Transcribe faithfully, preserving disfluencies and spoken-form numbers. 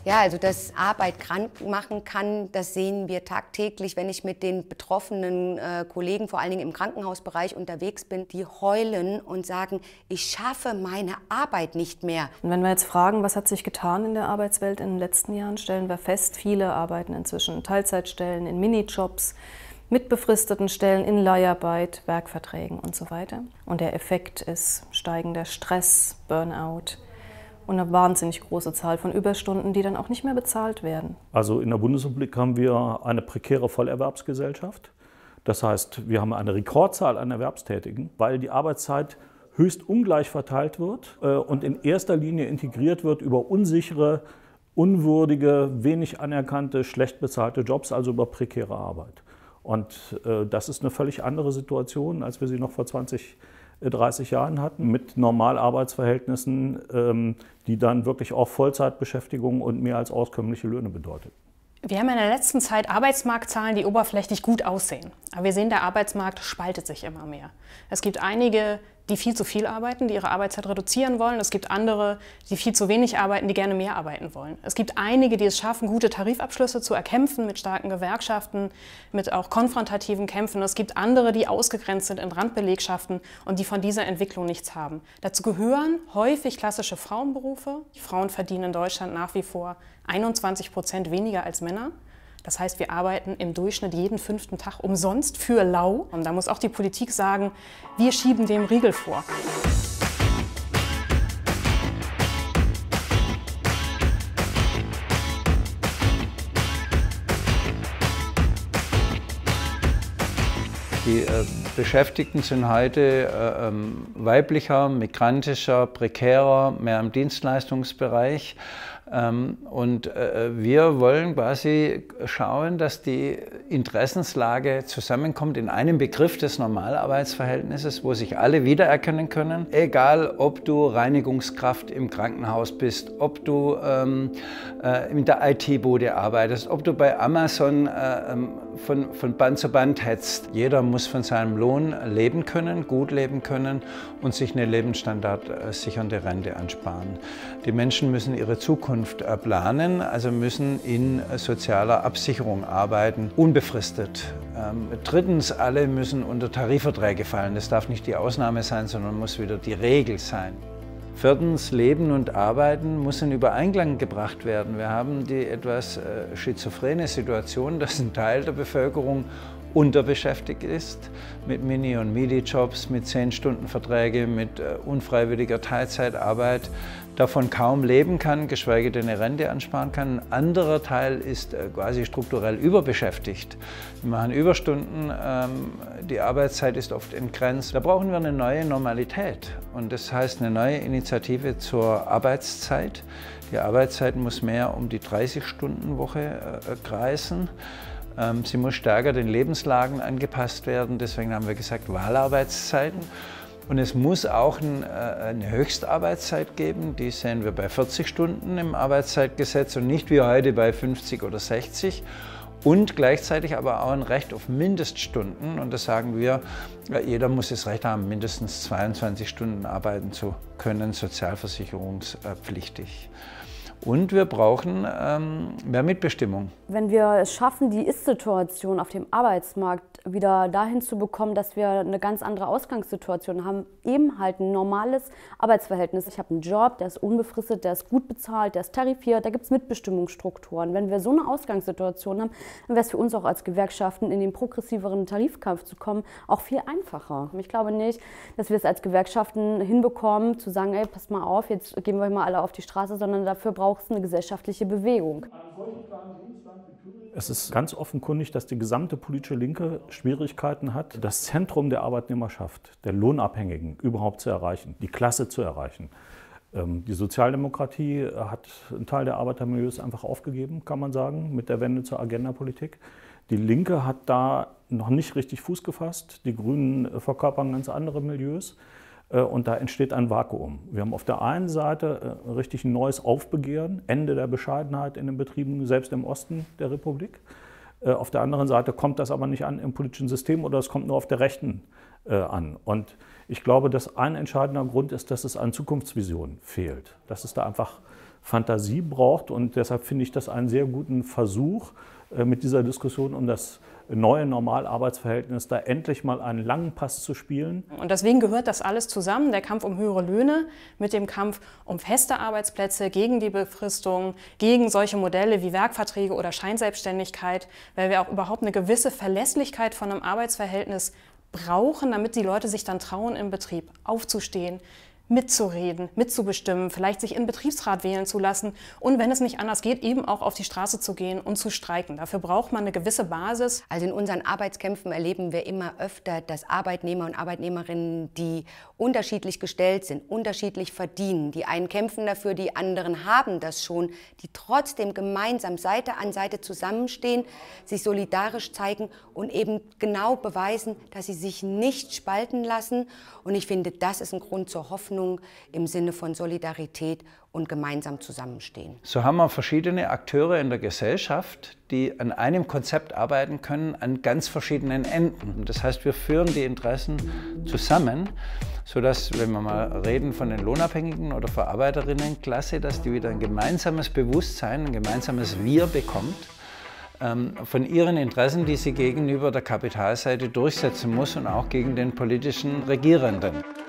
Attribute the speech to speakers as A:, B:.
A: Ja, also dass Arbeit krank machen kann, das sehen wir tagtäglich, wenn ich mit den betroffenen äh, Kollegen, vor allen Dingen im Krankenhausbereich unterwegs bin, die heulen und sagen, ich schaffe meine Arbeit nicht mehr.
B: Und wenn wir jetzt fragen, was hat sich getan in der Arbeitswelt in den letzten Jahren, stellen wir fest, viele arbeiten inzwischen in Teilzeitstellen, in Minijobs, mit befristeten Stellen, in Leiharbeit, Werkverträgen und so weiter. Und der Effekt ist steigender Stress, Burnout und eine wahnsinnig große Zahl von Überstunden, die dann auch nicht mehr bezahlt werden.
C: Also in der Bundesrepublik haben wir eine prekäre Vollerwerbsgesellschaft. Das heißt, wir haben eine Rekordzahl an Erwerbstätigen, weil die Arbeitszeit höchst ungleich verteilt wird und in erster Linie integriert wird über unsichere, unwürdige, wenig anerkannte, schlecht bezahlte Jobs, also über prekäre Arbeit. Und äh, das ist eine völlig andere Situation, als wir sie noch vor zwanzig, dreißig Jahren hatten, mit Normalarbeitsverhältnissen, ähm, die dann wirklich auch Vollzeitbeschäftigung und mehr als auskömmliche Löhne bedeutet.
D: Wir haben in der letzten Zeit Arbeitsmarktzahlen, die oberflächlich gut aussehen. Aber wir sehen, der Arbeitsmarkt spaltet sich immer mehr. Es gibt einige, die viel zu viel arbeiten, die ihre Arbeitszeit reduzieren wollen. Es gibt andere, die viel zu wenig arbeiten, die gerne mehr arbeiten wollen. Es gibt einige, die es schaffen, gute Tarifabschlüsse zu erkämpfen mit starken Gewerkschaften, mit auch konfrontativen Kämpfen. Es gibt andere, die ausgegrenzt sind in Randbelegschaften und die von dieser Entwicklung nichts haben. Dazu gehören häufig klassische Frauenberufe. Die Frauen verdienen in Deutschland nach wie vor einundzwanzig Prozent weniger als Männer. Das heißt, wir arbeiten im Durchschnitt jeden fünften Tag umsonst für lau. Und da muss auch die Politik sagen, wir schieben dem Riegel vor.
E: Die äh, Beschäftigten sind heute äh, ähm, weiblicher, migrantischer, prekärer, mehr im Dienstleistungsbereich. Ähm, und äh, wir wollen quasi schauen, dass die Interessenslage zusammenkommt in einem Begriff des Normalarbeitsverhältnisses, wo sich alle wiedererkennen können. Egal, ob du Reinigungskraft im Krankenhaus bist, ob du ähm, äh, in der I T-Bude arbeitest, ob du bei Amazon äh, von, von Band zu Band hetzt. Jeder muss von seinem Lohn leben können, gut leben können und sich eine lebensstandardsichernde Rente ansparen. Die Menschen müssen ihre Zukunft planen, also müssen in sozialer Absicherung arbeiten, unbefristet. Ähm, drittens, alle müssen unter Tarifverträge fallen. Das darf nicht die Ausnahme sein, sondern muss wieder die Regel sein. Viertens, Leben und Arbeiten muss in Übereinklang gebracht werden. Wir haben die etwas äh, schizophrene Situation, dass ein Teil der Bevölkerung unterbeschäftigt ist, mit Mini- und Midi-Jobs, mit zehn-Stunden-Verträge, mit äh, unfreiwilliger Teilzeitarbeit, davon kaum leben kann, geschweige denn eine Rente ansparen kann. Ein anderer Teil ist äh, quasi strukturell überbeschäftigt. Wir machen Überstunden, ähm, die Arbeitszeit ist oft entgrenzt. Da brauchen wir eine neue Normalität und das heißt eine neue Initiative zur Arbeitszeit. Die Arbeitszeit muss mehr um die dreißig-Stunden-Woche äh, kreisen. Sie muss stärker den Lebenslagen angepasst werden, deswegen haben wir gesagt Wahlarbeitszeiten. Und es muss auch eine Höchstarbeitszeit geben, die sehen wir bei vierzig Stunden im Arbeitszeitgesetz und nicht wie heute bei fünfzig oder sechzig. Und gleichzeitig aber auch ein Recht auf Mindeststunden. Und das sagen wir, jeder muss das Recht haben, mindestens zweiundzwanzig Stunden arbeiten zu können, sozialversicherungspflichtig. Und wir brauchen ähm, mehr Mitbestimmung.
F: Wenn wir es schaffen, die Ist-Situation auf dem Arbeitsmarkt wieder dahin zu bekommen, dass wir eine ganz andere Ausgangssituation haben, eben halt ein normales Arbeitsverhältnis. Ich habe einen Job, der ist unbefristet, der ist gut bezahlt, der ist tarifiert, da gibt es Mitbestimmungsstrukturen. Wenn wir so eine Ausgangssituation haben, dann wäre es für uns auch als Gewerkschaften in den progressiveren Tarifkampf zu kommen, auch viel einfacher. Ich glaube nicht, dass wir es als Gewerkschaften hinbekommen, zu sagen, ey, passt mal auf, jetzt gehen wir mal alle auf die Straße, sondern dafür braucht es eine gesellschaftliche Bewegung.
C: Es ist ganz offenkundig, dass die gesamte politische Linke Schwierigkeiten hat, das Zentrum der Arbeitnehmerschaft, der Lohnabhängigen überhaupt zu erreichen, die Klasse zu erreichen. Die Sozialdemokratie hat einen Teil der Arbeitermilieus einfach aufgegeben, kann man sagen, mit der Wende zur Agendapolitik. Die Linke hat da noch nicht richtig Fuß gefasst. Die Grünen verkörpern ganz andere Milieus. Und da entsteht ein Vakuum. Wir haben auf der einen Seite richtig ein neues Aufbegehren, Ende der Bescheidenheit in den Betrieben, selbst im Osten der Republik. Auf der anderen Seite kommt das aber nicht an im politischen System oder es kommt nur auf der Rechten an. Und ich glaube, dass ein entscheidender Grund ist, dass es an Zukunftsvision fehlt. Dass es da einfach Fantasie braucht. Und deshalb finde ich das einen sehr guten Versuch mit dieser Diskussion um das neue Normalarbeitsverhältnis, da endlich mal einen langen Pass zu spielen.
D: Und deswegen gehört das alles zusammen, der Kampf um höhere Löhne mit dem Kampf um feste Arbeitsplätze, gegen die Befristung, gegen solche Modelle wie Werkverträge oder Scheinselbstständigkeit, weil wir auch überhaupt eine gewisse Verlässlichkeit von einem Arbeitsverhältnis brauchen, damit die Leute sich dann trauen, im Betrieb aufzustehen, mitzureden, mitzubestimmen, vielleicht sich in den Betriebsrat wählen zu lassen und wenn es nicht anders geht, eben auch auf die Straße zu gehen und zu streiken. Dafür braucht man eine gewisse Basis.
A: Also in unseren Arbeitskämpfen erleben wir immer öfter, dass Arbeitnehmer und Arbeitnehmerinnen, die unterschiedlich gestellt sind, unterschiedlich verdienen, die einen kämpfen dafür, die anderen haben das schon, die trotzdem gemeinsam Seite an Seite zusammenstehen, sich solidarisch zeigen und eben genau beweisen, dass sie sich nicht spalten lassen. Und ich finde, das ist ein Grund zur Hoffnung im Sinne von Solidarität und gemeinsam zusammenstehen.
E: So haben wir verschiedene Akteure in der Gesellschaft, die an einem Konzept arbeiten können, an ganz verschiedenen Enden. Das heißt, wir führen die Interessen zusammen, sodass, wenn wir mal reden von den Lohnabhängigen oder Verarbeiterinnenklasse, dass die wieder ein gemeinsames Bewusstsein, ein gemeinsames Wir bekommt, ähm, von ihren Interessen, die sie gegenüber der Kapitalseite durchsetzen muss und auch gegen den politischen Regierenden.